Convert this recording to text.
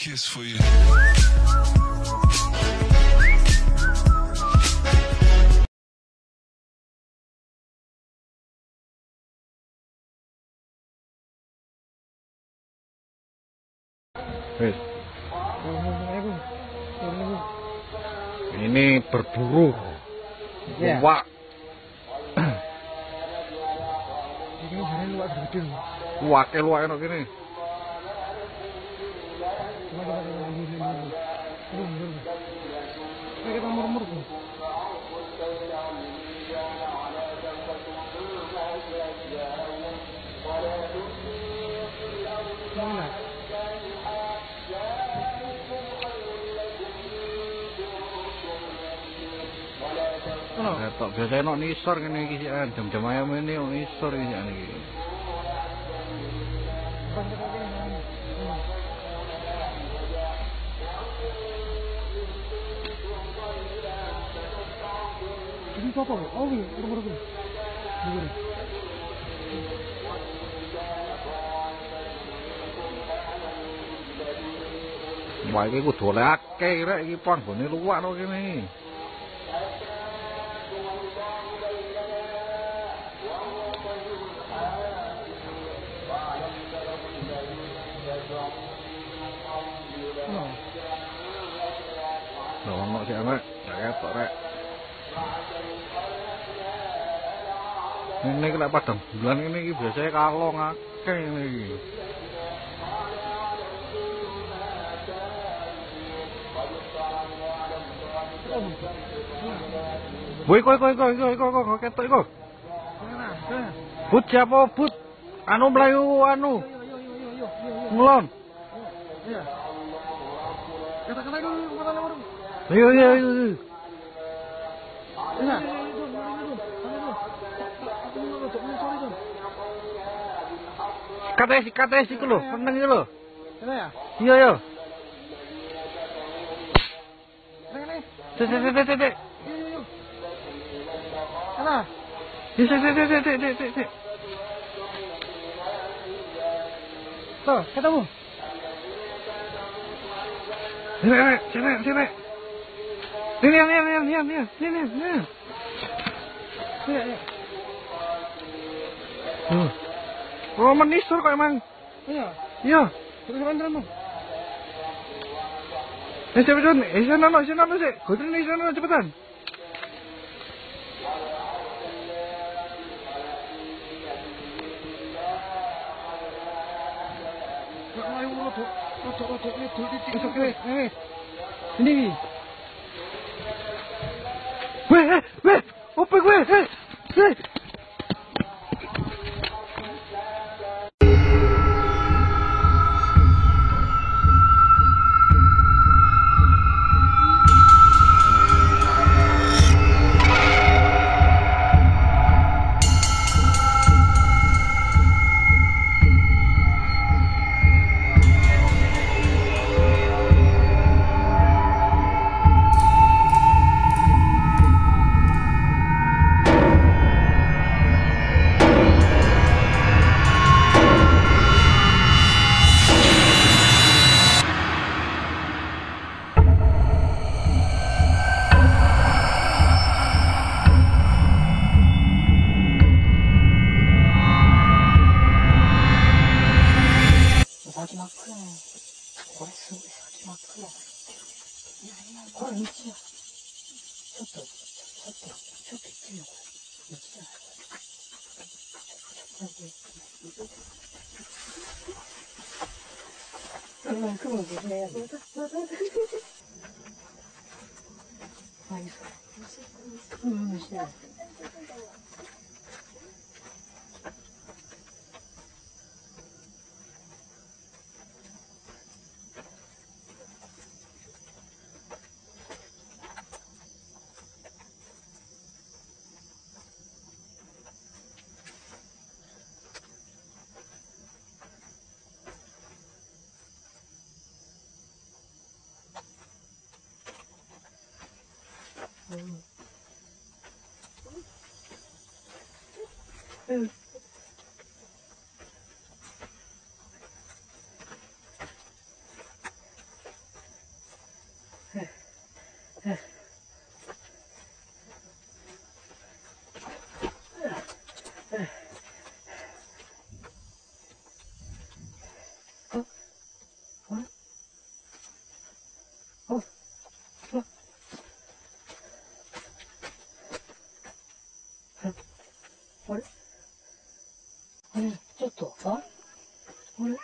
kiss for you. Ini berburu luwak. Ini hari luwak gede. Luwak enak gini. Kita murmur tuh. Mana? Tok biasane nek nisor ngene iki sik jam-jam ayam ini nisor iki iki. Ini apa? Oh iya, murmur. Wah iki kudu oleh akeh rek iki panggone luwak to kene iki. Ono sik anak, gak ketok rek. Ini iki lek padang bulan ngene iki biasane kalong akeh ngene iki. Woi kok ketok iku. But siapa but? Anu mlayu anu. Ngulon. Iya. Kata-kata dulu, kata-kata dulu. Iya. Iya. Kates iku lho, seneng iki lho. Iya ya? Iya ya. Ini. Sik. Iya. Sana. Sik. Tuh, ketemu. Sini. Ini. Iya. Oh, menisor kok emang. Iya. Iya. Terus. Cepetan. Sana sih. Godin di sana cepetan. Ini. Weh, apa gue? あれあれちょっと、あれ